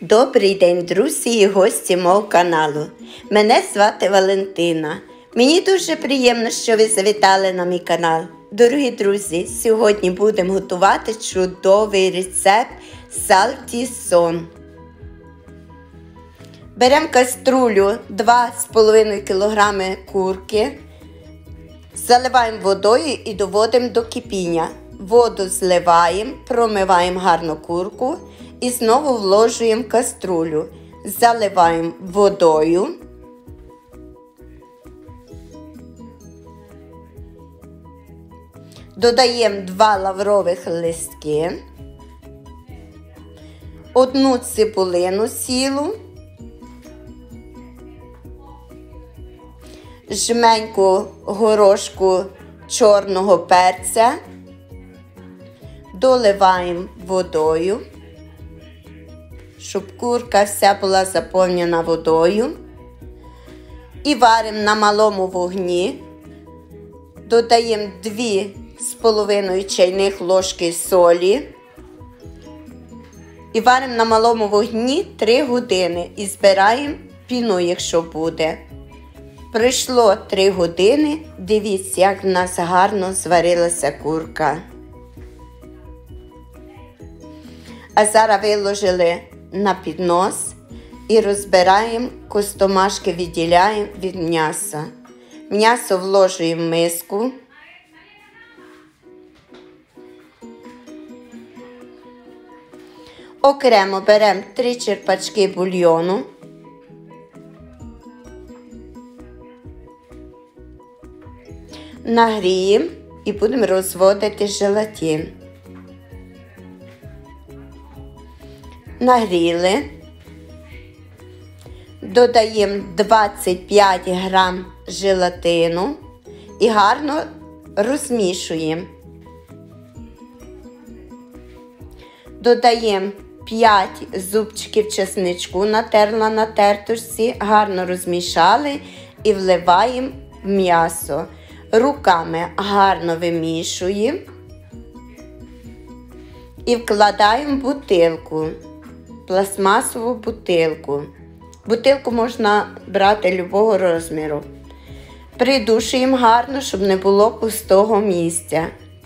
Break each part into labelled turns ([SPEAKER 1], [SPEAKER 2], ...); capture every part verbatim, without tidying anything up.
[SPEAKER 1] Добрий день, друзі і гості мого каналу. Мене звати Валентина. Мені дуже приємно, що ви завітали на мій канал. Дорогі друзі, сьогодні будемо готувати чудовий рецепт сальтісон. Беремо каструлю два з половиною кілограми курки, заливаємо водою і доводимо до кипіння. Воду зливаємо, промиваємо гарно курку і знову вложуємо каструлю. Заливаємо водою. Додаємо два лаврових листки, одну цибулину цілу, жменьку горошку чорного перця, доливаємо водою, щоб курка вся була заповнена водою. І варимо на малому вогні. Додаємо дві з половиною чайних ложки солі. І варимо на малому вогні три години. І збираємо піну, якщо буде. Пройшло три години. Дивіться, як в нас гарно зварилася курка. А зараз виложили на піднос і розбираємо, костомашки відділяємо від м'яса. М'ясо вложуємо в миску. Окремо беремо три черпачки бульйону. Нагріємо і будемо розводити желатин. Нагріли. Додаємо двадцять п'ять грам желатину і гарно розмішуємо. Додаємо п'ять зубчиків чесничку, натерла на тертушці, гарно розмішали і вливаємо в м'ясо. Руками гарно вимішуємо і вкладаємо в бутилку, пластмасову бутилку. Бутилку можна брати любого розміру. Придушуємо гарно, щоб не було пустого місця.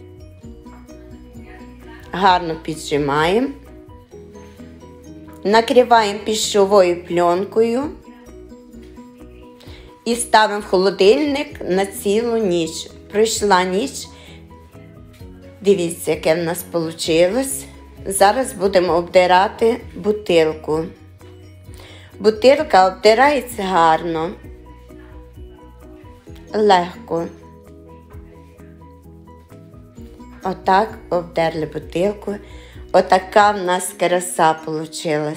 [SPEAKER 1] Гарно піджимаємо. Накриваємо пищовою пленкою і ставимо в холодильник на цілу ніч. Пройшла ніч. Дивіться, яке в нас вийшло. Зараз будемо обдирати бутилку. Бутилка обдирається гарно, легко. Отак обдерли бутилку. Отака в нас краса вийшла.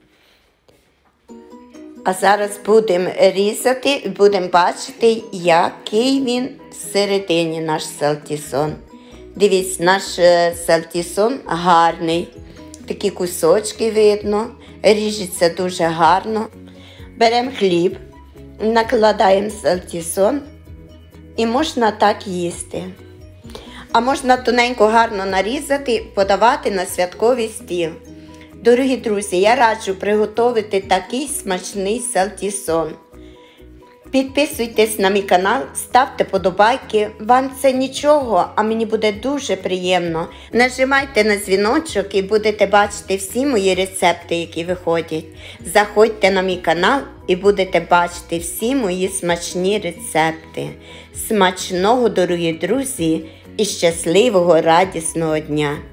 [SPEAKER 1] А зараз будемо різати і будемо бачити, який він всередині, наш сальтісон. Дивіться, наш сальтісон гарний. Такі кусочки видно. Ріжеться дуже гарно. Беремо хліб, накладаємо сальтісон і можна так їсти. А можна тоненько гарно нарізати і подавати на святковий стіл. Дорогі друзі, я раджу приготувати такий смачний сальтісон. Підписуйтесь на мій канал, ставте подобайки. Вам це нічого, а мені буде дуже приємно. Нажимайте на дзвіночок і будете бачити всі мої рецепти, які виходять. Заходьте на мій канал і будете бачити всі мої смачні рецепти. Смачного, дорогі друзі, і щасливого, радісного дня!